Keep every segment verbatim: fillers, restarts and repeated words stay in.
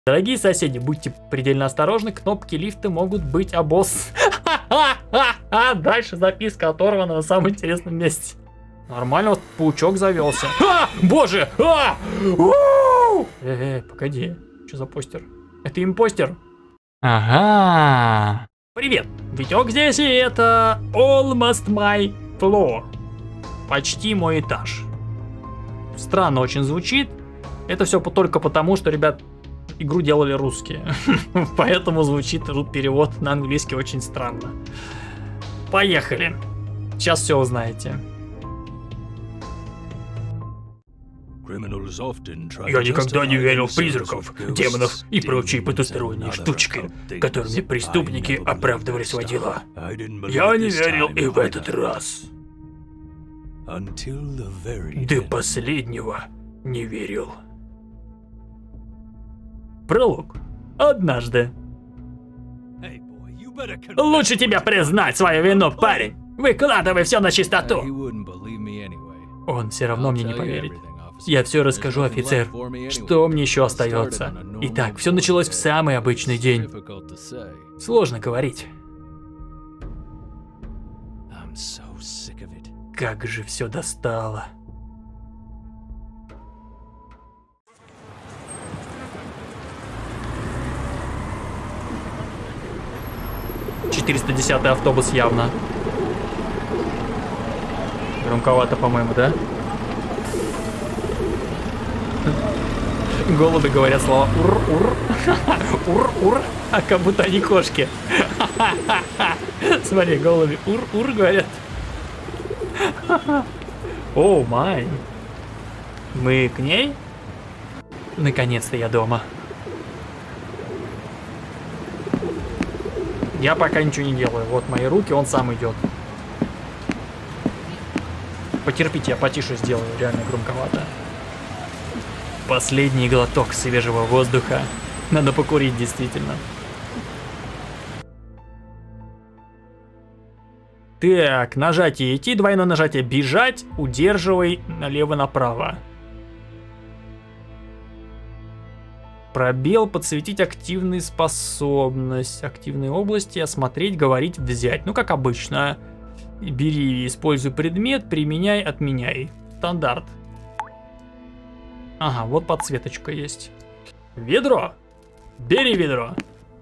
Дорогие соседи, будьте предельно осторожны, кнопки лифта могут быть обосс. Дальше записка оторвана на самом интересном месте. Нормально, вот паучок завелся. А, боже! А! Э, погоди, что за постер? Это импостер? Ага. Привет, Витек здесь, и это Almost My Floor. Почти мой этаж. Странно очень звучит. Это все только потому, что, ребят, игру делали русские. Поэтому звучит тут перевод на английский очень странно. Поехали. Сейчас все узнаете. Я никогда не верил в призраков, демонов и прочие потусторонние штучки, которыми преступники оправдывали свои дела. Я не верил и в этот раз. До последнего не верил. Пролог. Однажды. Лучше тебя признать свою вину, парень. Выкладывай все на чистоту. Он все равно мне не поверит. Я все расскажу, офицер. Что мне еще остается? Итак, все началось в самый обычный день. Сложно говорить. Как же все достало. четыреста десятый автобус явно. Громковато, по-моему, да? Голуби говорят слова ур-ур. Ур-ур. А как будто они кошки. Смотри, голуби ур-ур говорят. О, май. Мы к ней? Наконец-то я дома. Я пока ничего не делаю. Вот мои руки, он сам идет. Потерпите, я потише сделаю, реально громковато. Последний глоток свежего воздуха. Надо покурить, действительно. Так, нажатие идти, двойное нажатие бежать, удерживай налево-направо. Пробел, подсветить активные способности, активные области, осмотреть, говорить, взять. Ну, как обычно. Бери, используй предмет, применяй, отменяй. Стандарт. Ага, вот подсветочка есть. Ведро. Бери ведро.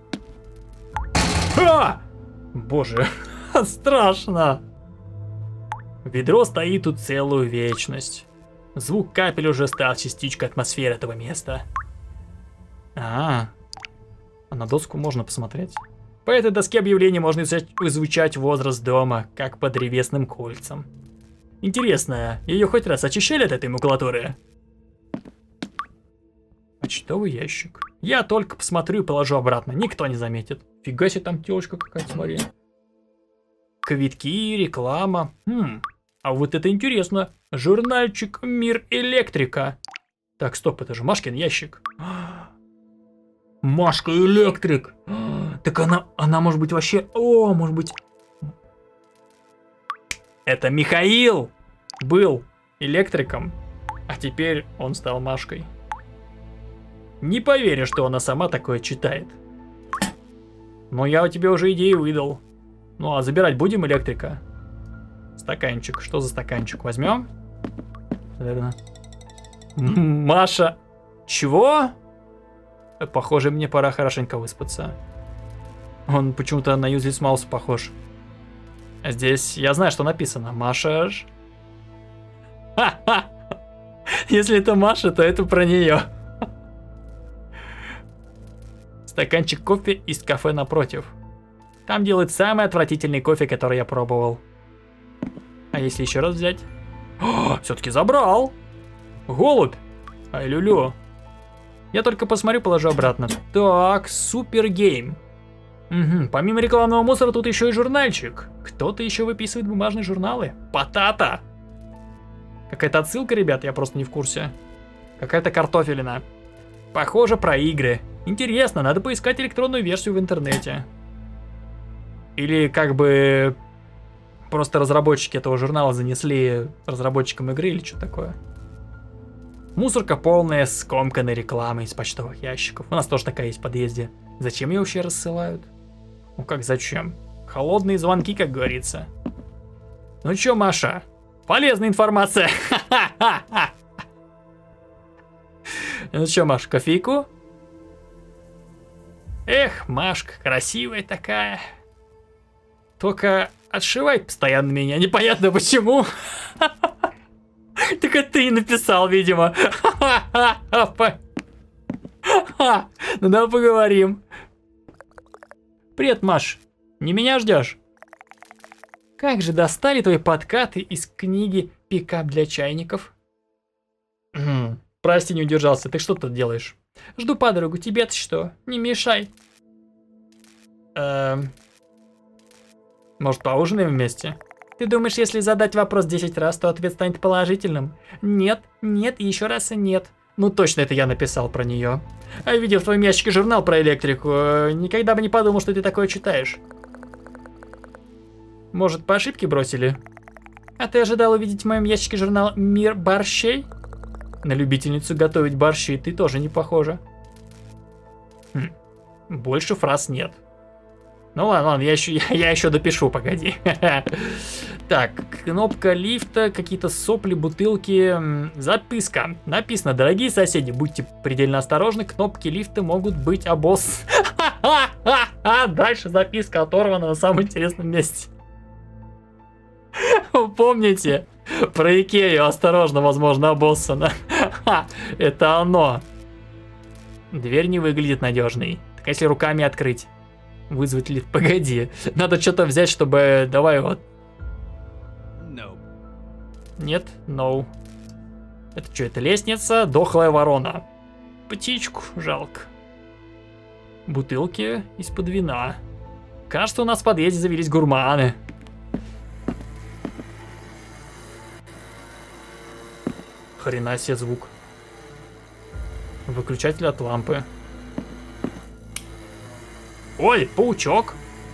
А! Боже, страшно. Ведро стоит тут целую вечность. Звук капель уже стал частичкой атмосферы этого места. А, а на доску можно посмотреть. По этой доске объявлений можно изучать возраст дома, как по древесным кольцам. Интересно, ее хоть раз очищали от этой макулатуры? Почтовый ящик. Я только посмотрю и положу обратно, никто не заметит. Фига себе, там телочка какая-то, смотри. Квитки, реклама. Хм, а вот это интересно. Журнальчик «Мир электрика». Так, стоп, это же Машкин ящик. Машка электрик. Так она, она может быть вообще... О, может быть... Это Михаил был электриком, а теперь он стал Машкой. Не поверю, что она сама такое читает. Но я тебе уже идею выдал. Ну а забирать будем электрика? Стаканчик. Что за стаканчик? Возьмем? Наверное. Маша. Чего? Похоже, мне пора хорошенько выспаться. Он почему-то на Useless Mouse похож. А здесь я знаю, что написано. Маша. Ха-ха! Если это Маша, то это про нее. Стаканчик кофе из кафе напротив. Там делают самый отвратительный кофе, который я пробовал. А если еще раз взять? Все-таки забрал. Голубь. Ай, люлю. Я только посмотрю, положу обратно. Так, супер гейм. Угу. Помимо рекламного мусора тут еще и журнальчик. Кто-то еще выписывает бумажные журналы. Потата. Какая-то отсылка, ребят, я просто не в курсе. Какая-то картофелина. Похоже, про игры. Интересно, надо поискать электронную версию в интернете. Или как бы просто разработчики этого журнала занесли разработчикам игры или что такое. Мусорка полная скомканной рекламы из почтовых ящиков. У нас тоже такая есть в подъезде. Зачем ее вообще рассылают? Ну как зачем? Холодные звонки, как говорится. Ну чё, Маша? Полезная информация. Ну чё, Маш, кофейку? Эх, Машка, красивая такая. Только отшивай постоянно меня, непонятно почему. Так это ты и написал, видимо. Ну давай поговорим. Привет, Маш. Не меня ждешь? Как же достали твои подкаты из книги «Пикап для чайников»? Прости, не удержался. Ты что тут делаешь? Жду подругу. Тебе-то что? Не мешай. Эм... Может, поужинаем вместе? Ты думаешь, если задать вопрос десять раз, то ответ станет положительным? Нет, нет и еще раз и нет. Ну точно это я написал про нее. А видел в твоем ящике журнал про электрику. Никогда бы не подумал, что ты такое читаешь. Может, по ошибке бросили? А ты ожидал увидеть в моем ящике журнал «Мир борщей»? На любительницу готовить борщи ты тоже не похожа. Хм. Больше фраз нет. Ну ладно, ладно, я еще, я, я еще допишу, погоди. Так, кнопка лифта, какие-то сопли, бутылки. Записка. Написано: дорогие соседи, будьте предельно осторожны, кнопки лифта могут быть обосс. Дальше записка оторвана на самом интересном месте. Помните? Про Икею, осторожно, возможно, обоссано. Это оно. Дверь не выглядит надежной. Так если руками открыть? Вызвать лифт? Погоди. Надо что-то взять, чтобы... Давай вот. No. Нет? No. Это что, это лестница? Дохлая ворона. Птичку жалко. Бутылки из-под вина. Кажется, у нас в подъезде завелись гурманы. Хрена себе звук. Выключатель от лампы. Ой, паучок.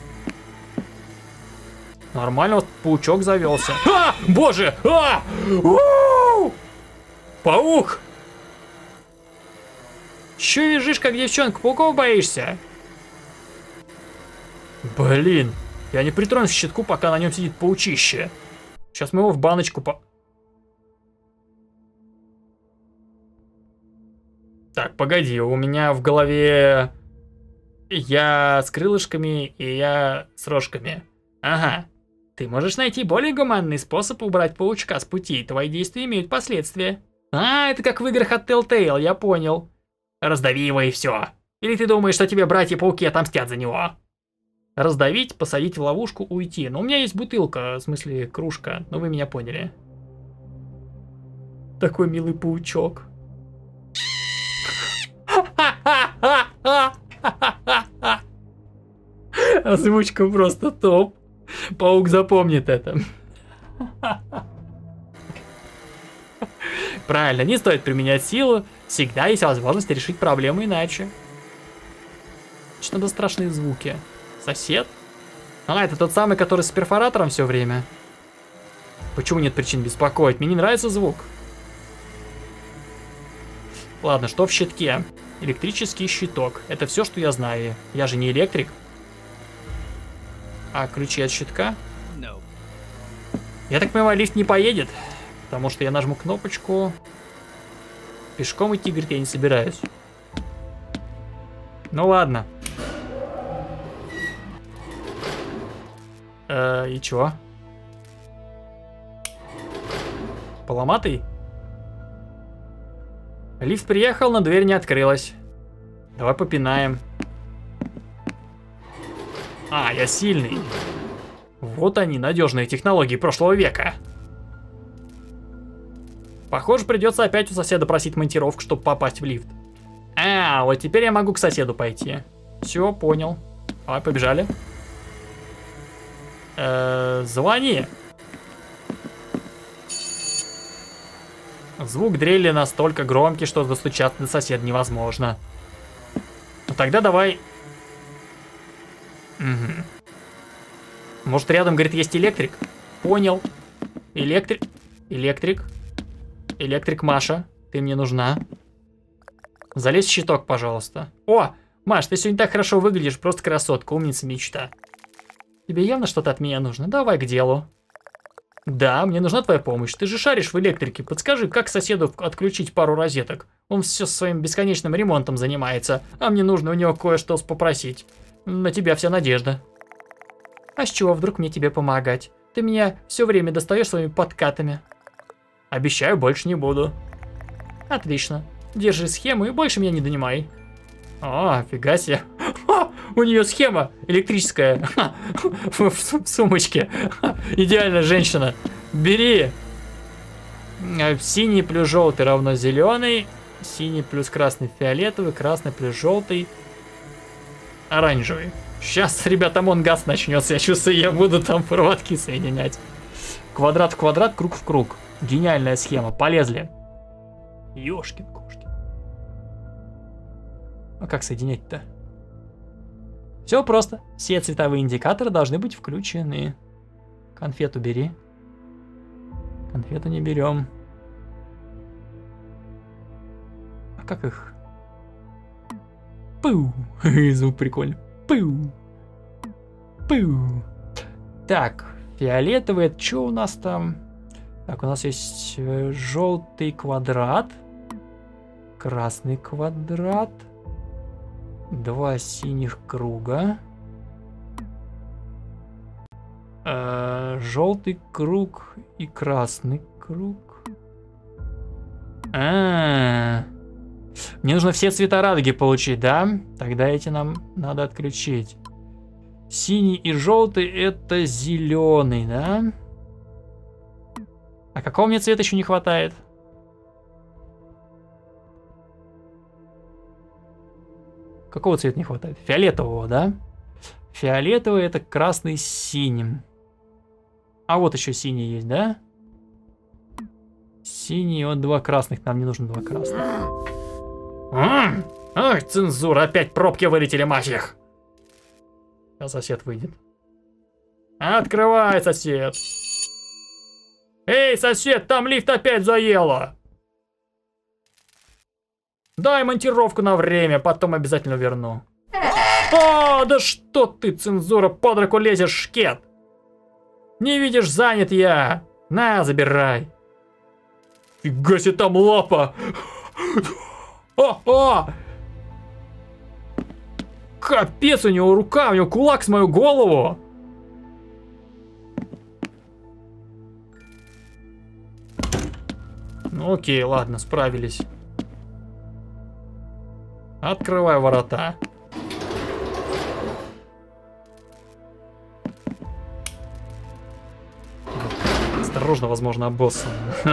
Нормально, вот паучок завелся. А! Боже! А! У-у-у! Паук! Че вяжешь, как девчонка? Пауков боишься? Блин, я не притронусь к щитку, пока на нем сидит паучище. Сейчас мы его в баночку по... Так, погоди, у меня в голове я с крылышками и я с рожками. Ага. Ты можешь найти более гуманный способ убрать паучка с пути, твои действия имеют последствия. А, это как в играх от Telltale, я понял. Раздави его и все. Или ты думаешь, что тебе братья-пауки отомстят за него? Раздавить, посадить в ловушку, уйти. Ну, у меня есть бутылка, в смысле кружка, но вы меня поняли. Такой милый паучок. Озвучка просто топ. Паук запомнит это. Правильно, не стоит применять силу. Всегда есть возможность решить проблему иначе. Что за страшные звуки? Сосед? А, это тот самый, который с перфоратором все время. Почему нет причин беспокоить? Мне не нравится звук. Ладно, что в щитке? Электрический щиток. Это все, что я знаю. Я же не электрик. А ключи от щитка? No. Я так понимаю, лифт не поедет. Потому что я нажму кнопочку. Пешком идти, говорит, я не собираюсь. Ну ладно. Э, и чё? Поломатый? Лифт приехал, но дверь не открылась. Давай попинаем. А, я сильный. Вот они, надежные технологии прошлого века. Похоже, придется опять у соседа просить монтировку, чтобы попасть в лифт. А, вот теперь я могу к соседу пойти. Все, понял. Давай, побежали. Э-э, звони. Звук дрели настолько громкий, что достучаться до соседа невозможно. Ну тогда давай... Угу. Может, рядом, говорит, есть электрик? Понял. Электрик. Электрик. Электрик Маша. ты мне нужна. Залезь в щиток, пожалуйста. О, Маш, ты сегодня так хорошо выглядишь, просто красотка, умница, мечта. Тебе явно что-то от меня нужно? Давай к делу. Да, мне нужна твоя помощь. Ты же шаришь в электрике. Подскажи, как соседу отключить пару розеток? Он все своим бесконечным ремонтом занимается, а мне нужно у него кое-что попросить. На тебя вся надежда. А с чего вдруг мне тебе помогать? Ты меня все время достаешь своими подкатами. Обещаю, больше не буду. Отлично. Держи схему и больше меня не донимай. О, фига себе. Ха, у нее схема электрическая. Ха, в, в, в сумочке. Ха, идеальная женщина. Бери. Синий плюс желтый равно зеленый. Синий плюс красный фиолетовый. Красный плюс желтый оранжевый. Сейчас, ребята, Among Us начнется. Я чувствую, я буду там проводки соединять. Квадрат в квадрат, круг в круг. Гениальная схема. Полезли. Ёшкин кошкин. А как соединять-то? Все просто. Все цветовые индикаторы должны быть включены. Конфету бери. Конфету не берем. А как их? Пу! Звук прикольный. Пу! Пу! Так, фиолетовый, это что у нас там? Так, у нас есть желтый квадрат. Красный квадрат. Два синих круга. Э, желтый круг и красный круг. А, -а, а Мне нужно все цвета радуги получить, да? Тогда эти нам надо отключить. Синий и желтый это зеленый, да? А какого мне цвета еще не хватает? Какого цвета не хватает? Фиолетового, да? Фиолетовый это красный с синим. А вот еще синий есть, да? Синий, вот два красных. Нам не нужно два красных. Ах, цензура, опять пробки вылетели, мать их. А сосед выйдет. Открывай, сосед. Эй, сосед, там лифт опять заело. Дай монтировку на время, потом обязательно верну. О, да что ты, цензура, под руку лезешь, шкет. Не видишь, занят я. На, забирай. Фига себе, там лапа. О, о! Капец, у него рука, у него кулак с мою голову. Ну окей, ладно, справились. Открывай ворота. Осторожно, возможно, обоссан.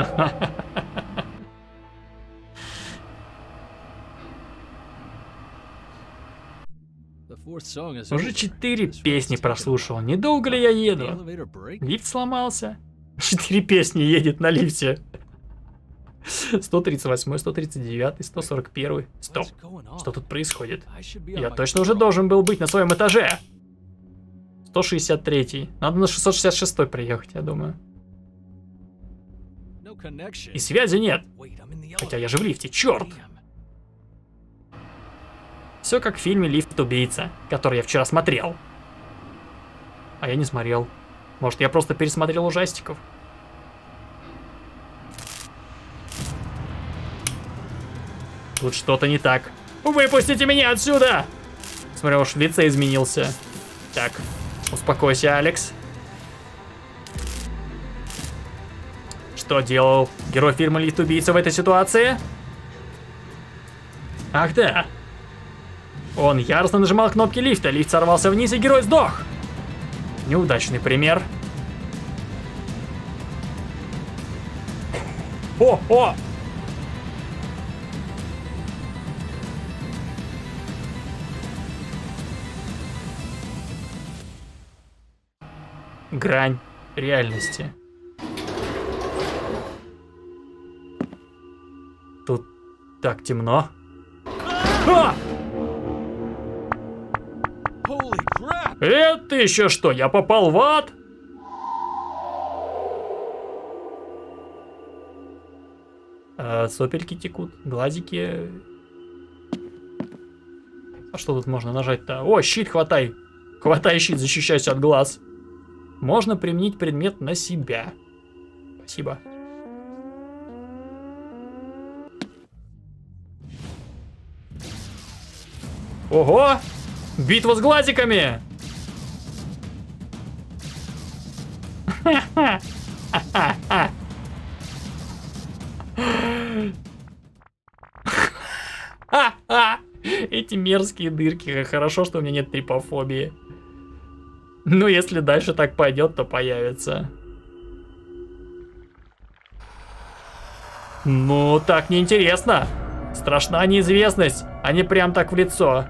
Уже четыре песни прослушал. Недолго ли я еду? Лифт сломался. Четыре песни едет на лифте. сто тридцать восемь, сто тридцать девять, сто сорок один. Стоп. Что тут происходит? Я точно уже должен был быть на своем этаже. сто шестьдесят три. Надо на шестьсот шестьдесят шесть приехать, я думаю. И связи нет. Хотя я же в лифте, черт. Все как в фильме «Лифт-убийца», который я вчера смотрел. А я не смотрел. Может, я просто пересмотрел ужастиков? Тут что-то не так. Выпустите меня отсюда! Смотрю, уж в лице изменился. Так, успокойся, Алекс. Что делал герой фильма «Лифт-убийца» в этой ситуации? Ах да. Он яростно нажимал кнопки лифта, лифт сорвался вниз и герой сдох. Неудачный пример. О, о! Грань реальности. Тут так темно. А! Это еще что? Я попал в ад? А, сопельки текут, глазики. А что тут можно нажать-то? О, щит хватай. Хватай щит, защищайся от глаз. Можно применить предмет на себя. Спасибо. Ого! Битва с глазиками! Эти мерзкие дырки. Как хорошо, что у меня нет трипофобии. Ну, если дальше так пойдет, то появится. Ну, так неинтересно. Страшна неизвестность. Они прям так в лицо.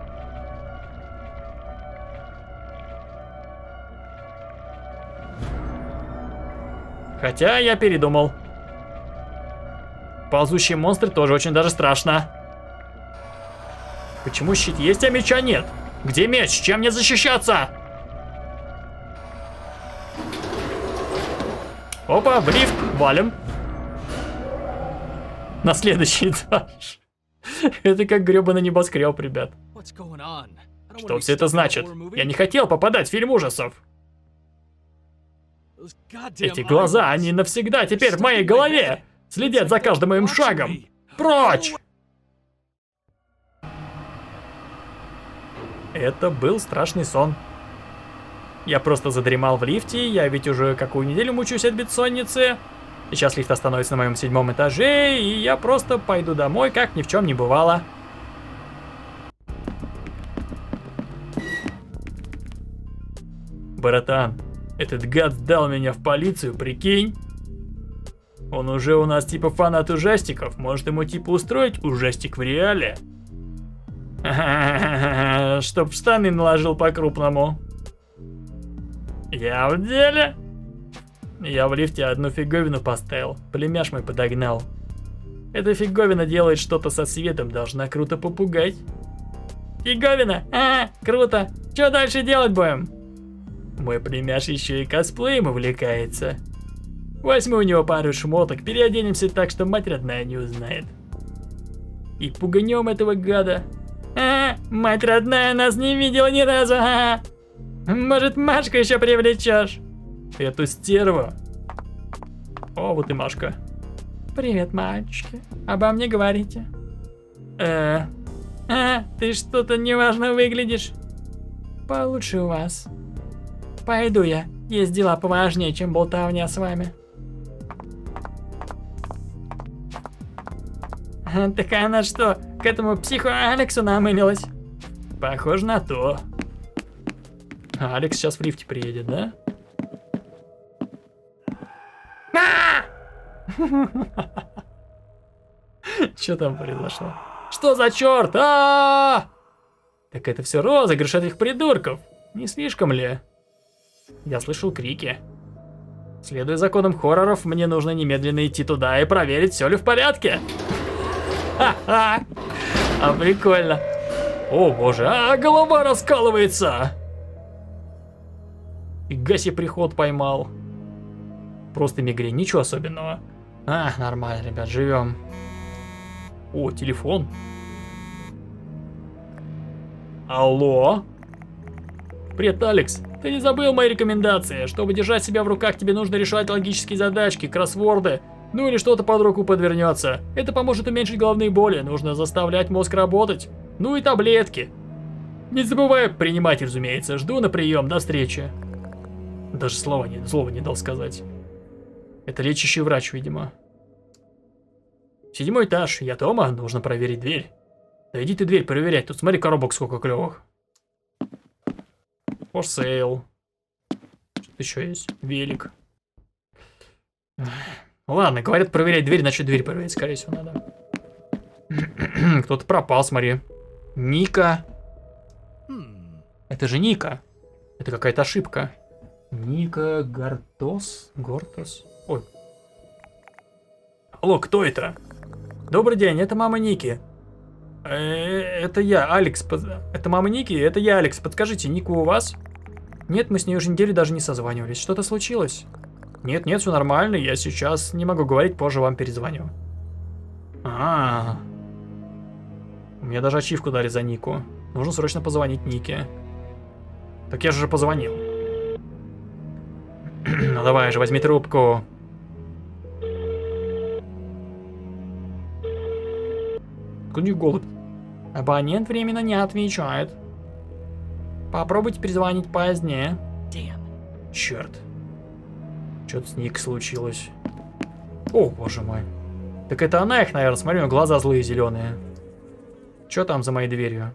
Хотя я передумал. Ползущие монстры тоже очень даже страшно. Почему щит есть, а меча нет? Где меч? Чем мне защищаться? Опа, в лифт, валим. На следующий этаж. Это как гребаный небоскреб, ребят. Что все это значит? Я не хотел попадать в фильм ужасов. Эти глаза, они навсегда теперь в моей голове. Следят за каждым моим шагом. Прочь! Это был страшный сон. Я просто задремал в лифте, я ведь уже какую неделю мучаюсь от бессонницы. Сейчас лифт остановится на моем седьмом этаже, и я просто пойду домой, как ни в чем не бывало. Братан, этот гад сдал меня в полицию, прикинь? Он уже у нас типа фанат ужастиков, может ему типа устроить ужастик в реале? Чтоб штаны наложил по-крупному. Я в деле? Я в лифте одну фиговину поставил, племяш мой подогнал. Эта фиговина делает что-то со светом, должна круто попугать. Фиговина? А, круто. Что дальше делать будем? Мой племяш еще и косплеем увлекается. Возьму у него пару шмоток, переоденемся так, что мать родная не узнает. И пуганем этого гада. А, мать родная нас не видела ни разу. А, может, Машку еще привлечешь? Эту стерву. О, вот и Машка. Привет, мальчики. Обо мне говорите? Э, а, ты что-то неважно выглядишь. Получше у вас. Пойду я. Есть дела поважнее, чем болтовня с вами. Так она что, к этому психу Алексу намылилась? Похоже на то. А Алекс сейчас в лифте приедет, да? Что там произошло? Что за черт? Так это все розыгрыш этих придурков. Не слишком ли? Я слышал крики. Следуя законам хорроров, мне нужно немедленно идти туда и проверить, все ли в порядке. Ха-ха! А прикольно. О боже, а голова раскалывается. И Гаси приход поймал. Просто мигрень, ничего особенного. А, нормально, ребят, живем. О, телефон. Алло? Привет, Алекс. Ты не забыл мои рекомендации? Чтобы держать себя в руках, тебе нужно решать логические задачки, кроссворды. Ну или что-то под руку подвернется. Это поможет уменьшить головные боли. Нужно заставлять мозг работать. Ну и таблетки. Не забывай принимать, разумеется. Жду на прием. До встречи. Даже слова не, слова не дал сказать. Это лечащий врач, видимо. Седьмой этаж. Я дома. Нужно проверить дверь. Да иди ты дверь проверять. Тут смотри, коробок сколько клевых. For sale. Что-то еще есть. Велик. Ладно, говорят проверять дверь, значит дверь проверять, скорее всего, надо. Кто-то пропал, смотри. Ника. Это же Ника. Это какая-то ошибка. Ника Гортос? Гортос? Ой. Алло, кто это? Добрый день, это мама Ники. Э, это я, Алекс. Под... Это мама Ники, это я, Алекс. Подскажите, Ника у вас? Нет, мы с ней уже неделю даже не созванивались. Что-то случилось? Нет, нет, все нормально. Я сейчас не могу говорить, позже вам перезвоню. А, -а, -а. Мне даже ачивку дали за Нику. Нужно срочно позвонить Нике. Так я же позвонил. Ну давай же, возьми трубку. Куда голубь? Абонент временно не отвечает. Попробуйте перезвонить позднее. Черт. Что-то с Ник случилось. О, боже мой. Так это она их, наверное. Смотри, у нее глаза злые зеленые. Что там за моей дверью?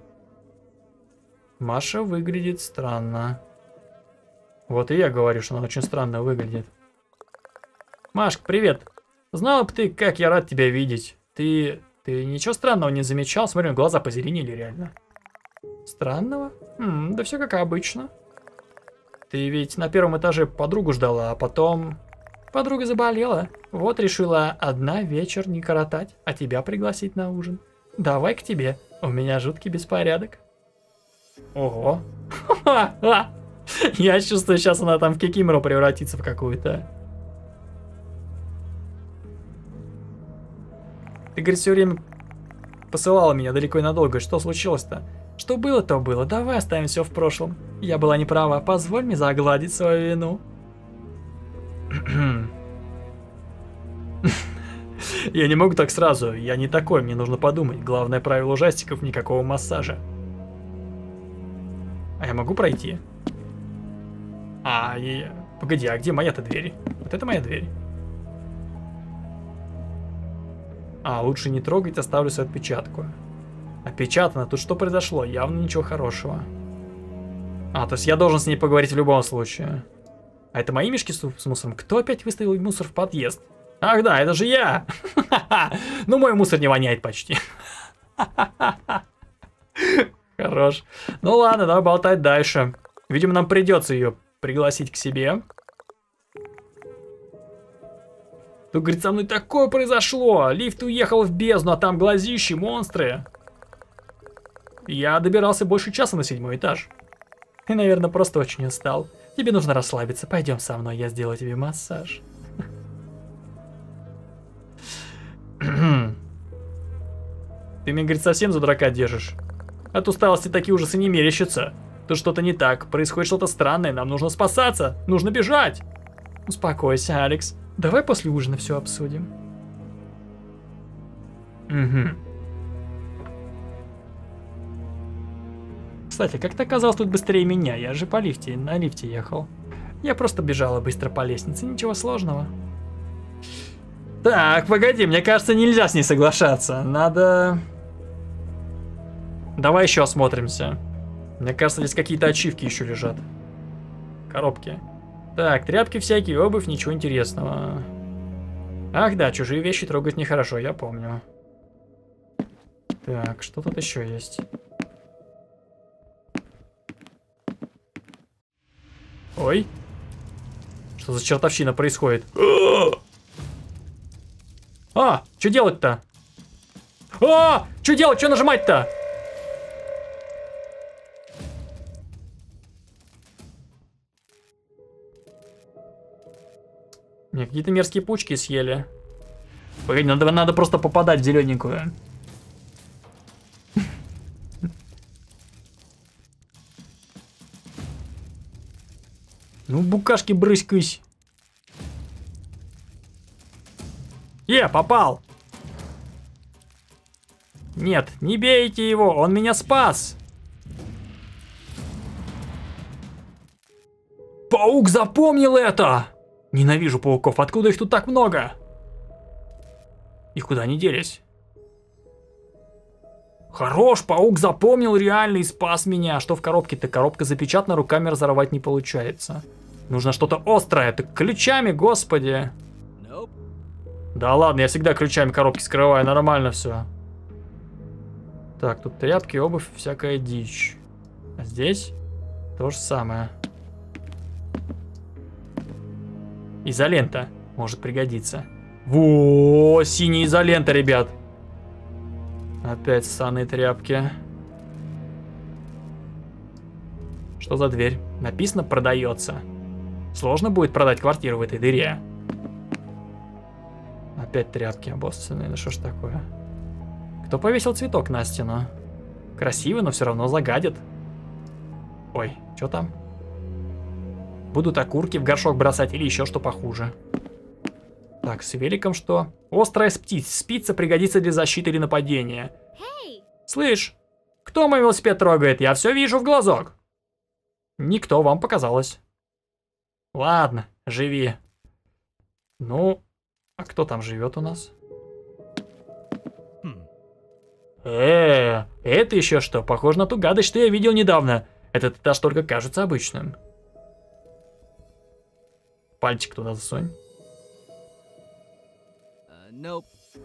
Маша выглядит странно. Вот и я говорю, что она очень странно выглядит. Машка, привет. Знала бы ты, как я рад тебя видеть. Ты... ты ничего странного не замечал? Смотри, глаза позеленели реально. Странного? М -м, да все как обычно. Ты ведь на первом этаже подругу ждала, а потом... Подруга заболела. Вот решила одна вечер не коротать, а тебя пригласить на ужин. Давай к тебе. У меня жуткий беспорядок. Ого. Я чувствую, сейчас она там в Кикимору превратится в какую-то. Ты, говорит, все время посылала меня далеко и надолго. Что случилось-то? Что было, то было. Давай оставим все в прошлом. Я была не права. Позволь мне загладить свою вину. Я не могу так сразу. Я не такой. Мне нужно подумать. Главное правило ужастиков — никакого массажа. А я могу пройти? А, и... Погоди, а где моя-то дверь? Вот это моя дверь. А, лучше не трогать, оставлю свою отпечатку. Опечатано. Тут что произошло? Явно ничего хорошего. А, то есть я должен с ней поговорить в любом случае. А это мои мешки с мусором? Кто опять выставил мусор в подъезд? Ах да, это же я! Ну, мой мусор не воняет почти. Хорош. Ну ладно, давай болтать дальше. Видимо, нам придется ее пригласить к себе. Тут, говорит, со мной такое произошло. Лифт уехал в бездну, а там глазищи, монстры. Я добирался больше часа на седьмой этаж. Ты, наверное, просто очень устал. Тебе нужно расслабиться. Пойдем со мной, я сделаю тебе массаж. Ты меня, говорит, совсем за дурака держишь. От усталости такие ужасы не мерещатся. Тут что-то не так, происходит что-то странное, нам нужно спасаться, нужно бежать. Успокойся, Алекс. Давай после ужина все обсудим. Угу. Кстати, как ты оказался тут быстрее меня? Я же по лифте, на лифте ехал. Я просто бежала быстро по лестнице, ничего сложного. Так, погоди, мне кажется, нельзя с ней соглашаться. Надо... Давай еще осмотримся. Мне кажется, здесь какие-то ачивки еще лежат. Коробки. Так, тряпки всякие, обувь, ничего интересного. Ах да, чужие вещи трогать нехорошо, я помню. Так, что тут еще есть? Ой. Что за чертовщина происходит? А, что делать-то? А, что делать, что нажимать-то? Мне какие-то мерзкие пучки съели. Погоди, надо, надо просто попадать в зелененькую. Ну, букашки, брысь-кысь. Е, попал. Нет, не бейте его, он меня спас. Паук запомнил это. Ненавижу пауков, откуда их тут так много? И куда они делись? Хорош, паук запомнил реально и спас меня. Что в коробке-то? Коробка запечатана, руками разорвать не получается. Нужно что-то острое. Так ключами, господи. Nope. Да ладно, я всегда ключами коробки скрываю, нормально все. Так, тут тряпки, обувь, всякая дичь. А здесь то же самое. Изолента может пригодиться. Во, синяя изолента, ребят. Опять ссаные тряпки. Что за дверь? Написано «продается». Сложно будет продать квартиру в этой дыре. Опять тряпки обоссанные, ну что ж такое? Кто повесил цветок на стену? Красиво, но все равно загадит. Ой, что там? Будут окурки в горшок бросать или еще что похуже. Так, с великом что? Острая спица. Спица пригодится для защиты или нападения. Hey. Слышь, кто мой велосипед трогает? Я все вижу в глазок. Никто, вам показалось. Ладно, живи. Ну, а кто там живет у нас? Э, это еще что? Похоже на ту гадость, что я видел недавно. Этот этаж только кажется обычным. Пальчик туда засунь. Uh, nope.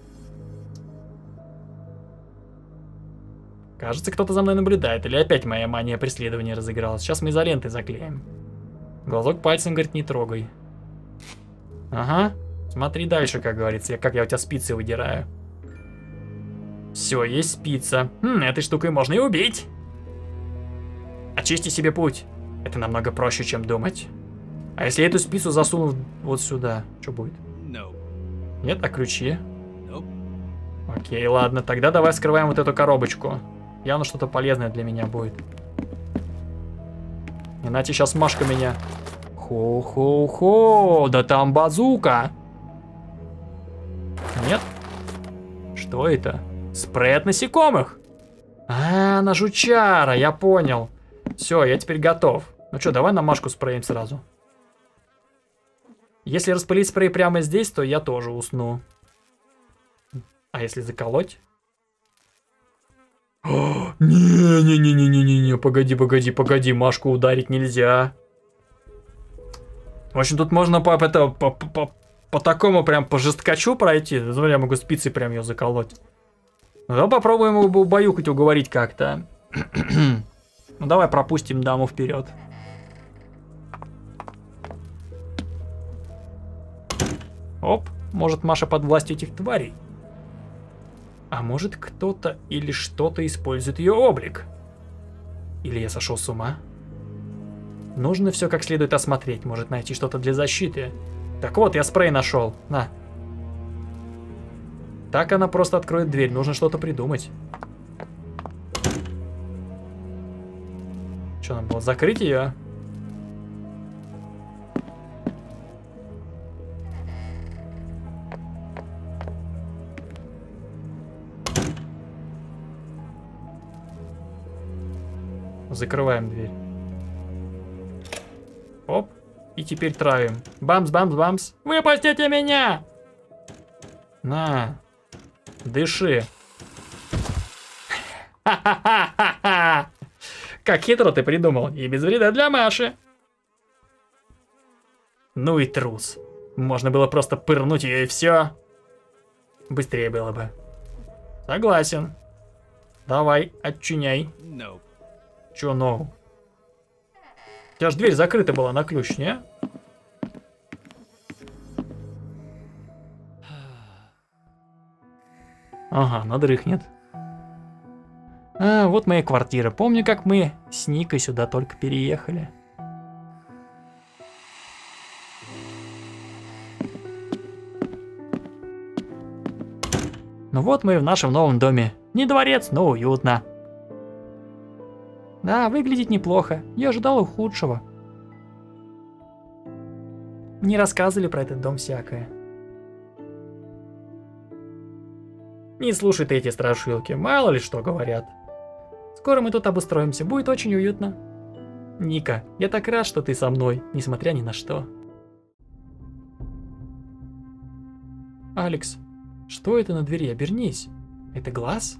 Кажется, кто-то за мной наблюдает. Или опять моя мания преследования разыгралась. Сейчас мы изолентой заклеим. Глазок пальцем говорит, не трогай. Ага. Смотри дальше, как говорится. Как я у тебя спицы выдираю. Все, есть спица. Хм, этой штукой можно и убить. Очисти себе путь. Это намного проще, чем думать. А если я эту спицу засуну вот сюда, что будет? Nope. Нет, а ключи? Nope. Окей, ладно, тогда давай скрываем вот эту коробочку. Явно что-то полезное для меня будет. Иначе сейчас Машка меня... Хо-хо-хо, да там базука. Нет? Что это? Спрей от насекомых. А, на жучара, я понял. Все, я теперь готов. Ну что, давай на Машку спреем сразу. Если распылить спрей прямо здесь, то я тоже усну. А если заколоть? Не-не-не-не-не-не, погоди, погоди, погоди, Машку ударить нельзя. В общем, тут можно по, это, по, по, по такому прям по жесткачу пройти. Смотри, я могу спицей прям ее заколоть. Ну, давай попробуем его убаюкать, уговорить как-то. Ну, давай пропустим даму вперед. Оп, может Маша под властью этих тварей. А может кто-то или что-то использует ее облик. Или я сошел с ума? Нужно все как следует осмотреть, может найти что-то для защиты. Так вот, я спрей нашел, на. Так она просто откроет дверь, нужно что-то придумать. Что надо было, закрыть ее? Закрываем дверь. Оп. И теперь травим. Бамс, бамс, бамс. Выпустите меня! На. Дыши. Ха-ха-ха-ха-ха! Как хитро ты придумал. И без вреда для Маши. Ну и трус. Можно было просто пырнуть ее и все. Быстрее было бы. Согласен. Давай, отчиняй. Nope. Чё, no? У тебя же дверь закрыта была на ключ, не? Ага, она дрыхнет. А, вот моя квартира. Помню, как мы с Никой сюда только переехали. Ну вот мы в нашем новом доме. Не дворец, но уютно. Да, выглядит неплохо. Я ожидал худшего. Не рассказывали про этот дом всякое. Не слушай ты эти страшилки, мало ли что говорят. Скоро мы тут обустроимся, будет очень уютно. Ника, я так рад, что ты со мной, несмотря ни на что. Алекс, что это на двери? Обернись. Это глаз?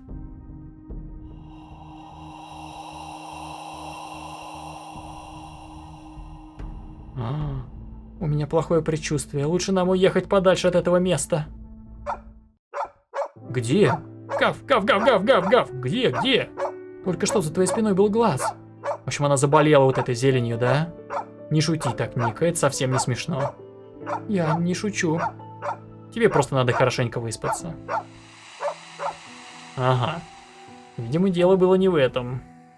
А, у меня плохое предчувствие. Лучше нам уехать подальше от этого места. Где? Гав, гав, гав, гав, гав, гав. Где, где? Только что за твоей спиной был глаз. В общем, она заболела вот этой зеленью, да? Не шути так, Ника, это совсем не смешно. Я не шучу. Тебе просто надо хорошенько выспаться. Ага. Видимо, дело было не в этом.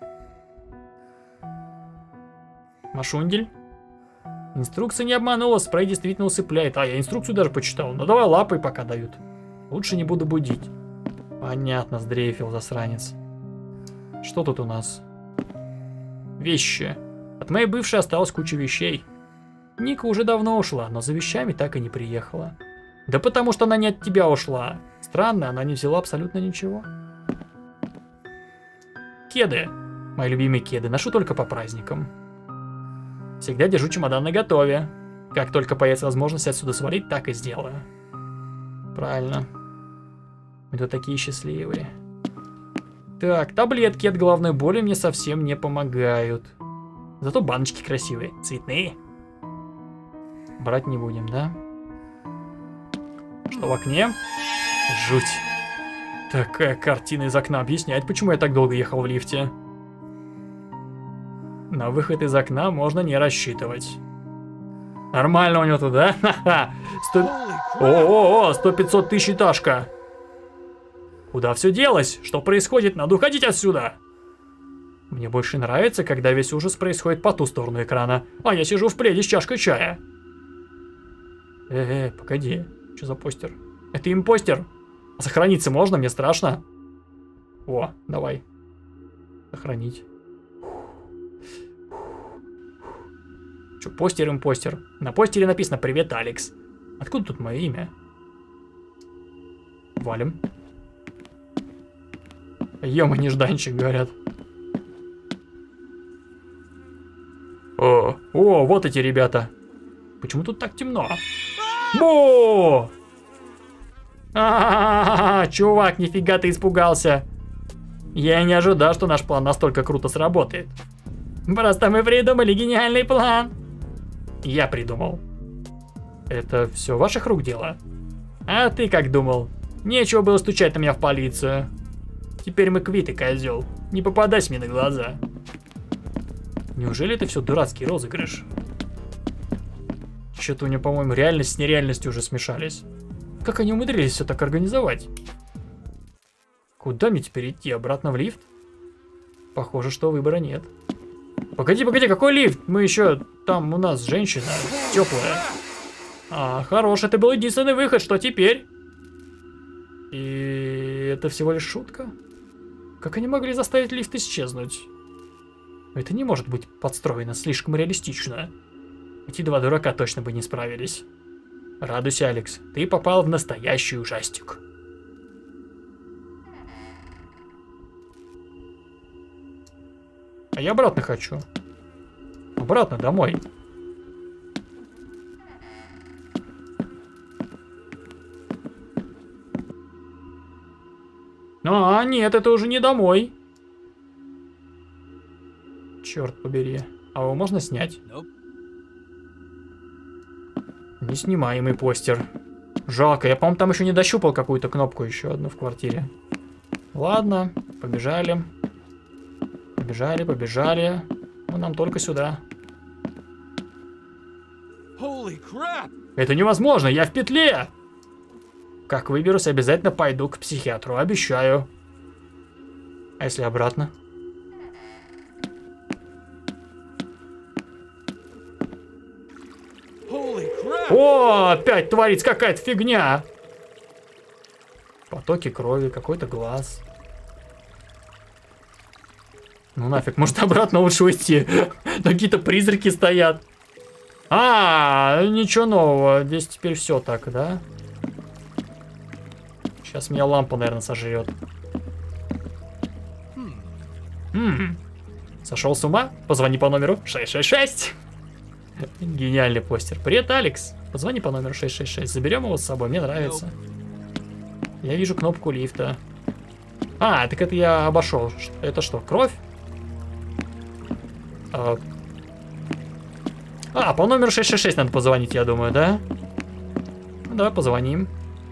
Машундель? Инструкция не обманула, спрей действительно усыпляет. А, я инструкцию даже почитал. Ну давай лапой пока дают. Лучше не буду будить. Понятно, сдрейфил засранец. Что тут у нас? Вещи. От моей бывшей осталась куча вещей. Ника уже давно ушла, но за вещами так и не приехала. Да потому что она не от тебя ушла. Странно, она не взяла абсолютно ничего. Кеды. Мои любимые кеды. Ношу только по праздникам. Всегда держу чемодан наготове. Как только появится возможность отсюда свалить, так и сделаю. Правильно. Мы тут такие счастливые. Так, таблетки от головной боли мне совсем не помогают. Зато баночки красивые, цветные. Брать не будем, да? Что в окне? Жуть. Такая картина из окна объясняет, почему я так долго ехал в лифте. На выход из окна можно не рассчитывать. Нормально у него тут, да? Ха-ха. О-о-о, сто-пятьсот тысяч этажка. Куда все делось? Что происходит? Надо уходить отсюда. Мне больше нравится, когда весь ужас происходит по ту сторону экрана, а я сижу в пледе с чашкой чая. Э-э, погоди. Что за постер? Это импостер. Сохраниться можно? Мне страшно. О, давай. Сохранить. Что, постер, импостер? На постере написано «Привет, Алекс». Откуда тут мое имя? Валим. Ё-мо, нежданчик, говорят. О, о, вот эти ребята. Почему тут так темно? Бо! А-а-а-а, чувак, нифига ты испугался. Я не ожидал, что наш план настолько круто сработает. Просто мы придумали гениальный план. Я придумал. Это все ваших рук дело? А ты как думал? Нечего было стучать на меня в полицию. Теперь мы квиты, козел. Не попадайся мне на глаза. Неужели это все дурацкий розыгрыш? Что-то у него, по-моему, реальность с нереальностью уже смешались. Как они умудрились все так организовать? Куда мне теперь идти? Обратно в лифт? Похоже, что выбора нет. Погоди, погоди, какой лифт? Мы еще... Там у нас женщина теплая. А, хорош, это был единственный выход. Что теперь? И это всего лишь шутка? Как они могли заставить лифт исчезнуть? Это не может быть подстроено, слишком реалистично. Эти два дурака точно бы не справились. Радуйся, Алекс, ты попал в настоящий ужастик. А я обратно хочу. Обратно, домой. А, нет, это уже не домой. Черт побери. А его можно снять? Неснимаемый постер. Жалко, я, по-моему, там еще не дощупал какую-то кнопку еще одну в квартире. Ладно, побежали. Побежали, побежали. Ну, нам только сюда. Это невозможно, я в петле! Как выберусь, обязательно пойду к психиатру, обещаю. А если обратно? О, опять творится какая-то фигня. Потоки крови, какой-то глаз. Ну нафиг, может обратно лучше уйти. Какие-то призраки стоят. А, ничего нового. Здесь теперь все так, да? Сейчас меня лампа, наверное, сожрет. М-м. Сошел с ума? Позвони по номеру шесть шесть шесть. Гениальный постер. Привет, Алекс. Позвони по номеру шесть шесть шесть. Заберем его с собой, мне нравится. Я вижу кнопку лифта. А, так это я обошел. Это что, кровь? А, а по номеру шесть шесть шесть надо позвонить, я думаю, да? Ну, давай позвоним.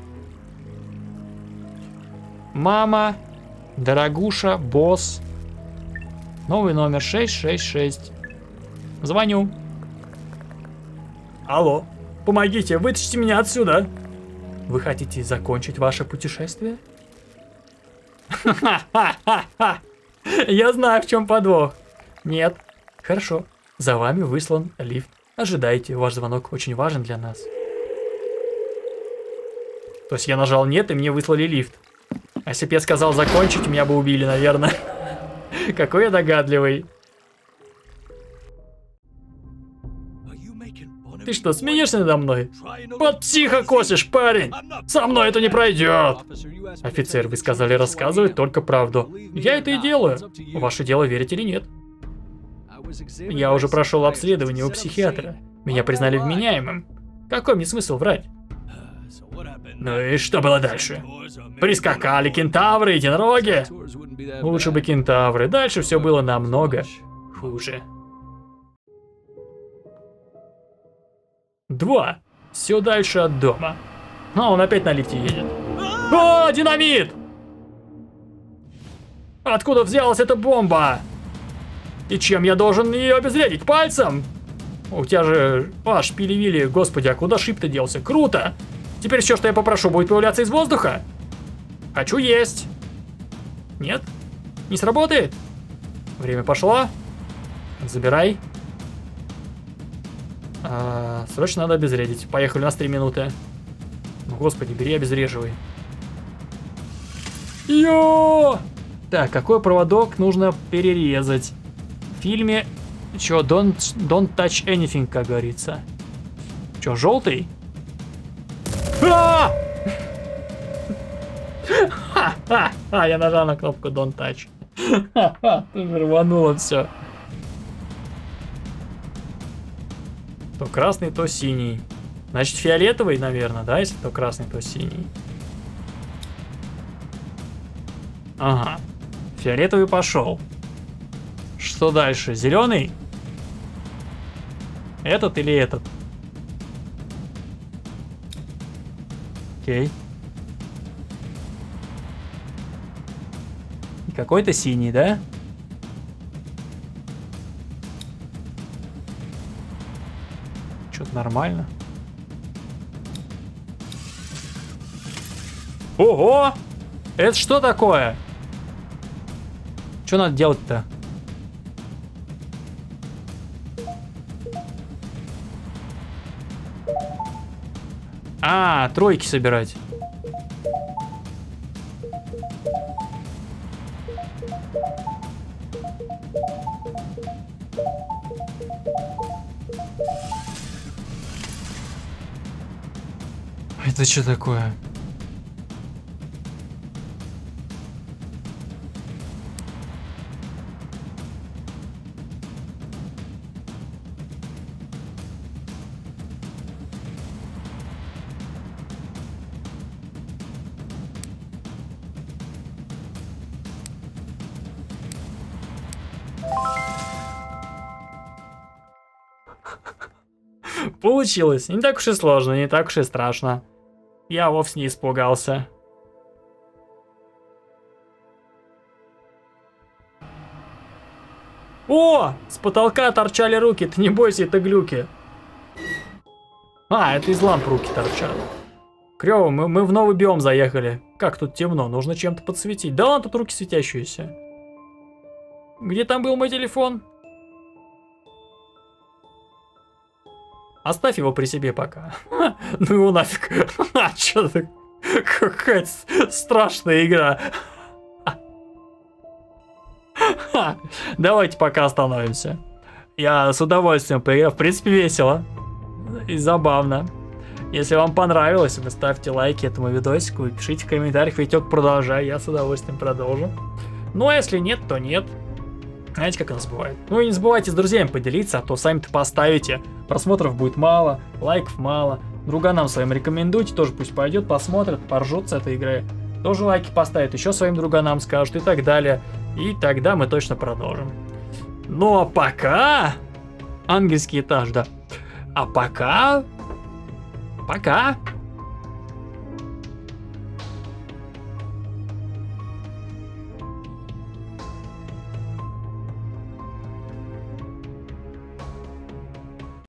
Мама, дорогуша, босс. Новый номер шесть шесть шесть. Звоню. Алло, помогите, вытащите меня отсюда. Вы хотите закончить ваше путешествие? Ха-ха-ха-ха! Я знаю, в чем подвох. Нет. Хорошо. За вами выслан лифт. Ожидайте, ваш звонок очень важен для нас. То есть я нажал нет, и мне выслали лифт. А если бы я сказал закончить, меня бы убили, наверное. Какой я догадливый. Ты что, смеешься надо мной? Под психа косишь, парень! Со мной это не пройдет! Офицер, вы сказали рассказывать только правду. Я это и делаю. Ваше дело, верить или нет. Я уже прошел обследование у психиатра. Меня признали вменяемым. Какой мне смысл врать? Ну и что было дальше? Прискакали кентавры, единороги. Лучше бы кентавры. Дальше все было намного хуже. Два. Все дальше от дома. А, он опять на лифте едет. О, динамит! Откуда взялась эта бомба? И чем я должен ее обезвредить? Пальцем? У тебя же... А, шпили-вили. Господи, а куда шип-то делся? Круто! Теперь все, что я попрошу, будет появляться из воздуха? Хочу есть. Нет? Не сработает? Время пошло. Забирай. А, срочно надо обезвредить. Поехали, у нас три минуты. Ну, господи, бери, обезвреживай. Йо! Так, какой проводок нужно перерезать? В фильме... Чё, don't, don't touch anything, как говорится. Чё, желтый? А! Ха-ха-ха, я нажал на кнопку don't touch. Ха-ха, тут рвануло все. То красный, то синий. Значит, фиолетовый, наверное, да? Если то красный, то синий. Ага. Фиолетовый пошел. Что дальше? Зеленый? Этот или этот? Окей. И какой-то синий, да? Что-то нормально. Ого! Это что такое? Что надо делать-то? А, тройки собирать. Это что такое? Получилось. Не так уж и сложно, не так уж и страшно. Я вовсе не испугался. О! С потолка торчали руки. Ты не бойся, это глюки. А, это из ламп руки торчат. Крёво, мы, мы в новый биом заехали. Как тут темно, нужно чем-то подсветить. Да ладно, тут руки светящиеся. Где там был мой телефон? Оставь его при себе пока. Ну его нафиг. А, чё ты? Какая страшная игра. Давайте пока остановимся. Я с удовольствием поиграл. В принципе, весело. И забавно. Если вам понравилось, вы ставьте лайки этому видосику и пишите в комментариях. Витек, продолжай, я с удовольствием продолжу. Ну а если нет, то нет. Знаете, как у нас бывает. Ну и не забывайте с друзьями поделиться, а то сами-то поставите. Просмотров будет мало, лайков мало. Друганам своим рекомендуйте, тоже пусть пойдет, посмотрят, поржут с этой игры. Тоже лайки поставят, еще своим друганам скажут и так далее. И тогда мы точно продолжим. Ну а пока... Ангельский этаж, да. А пока... Пока...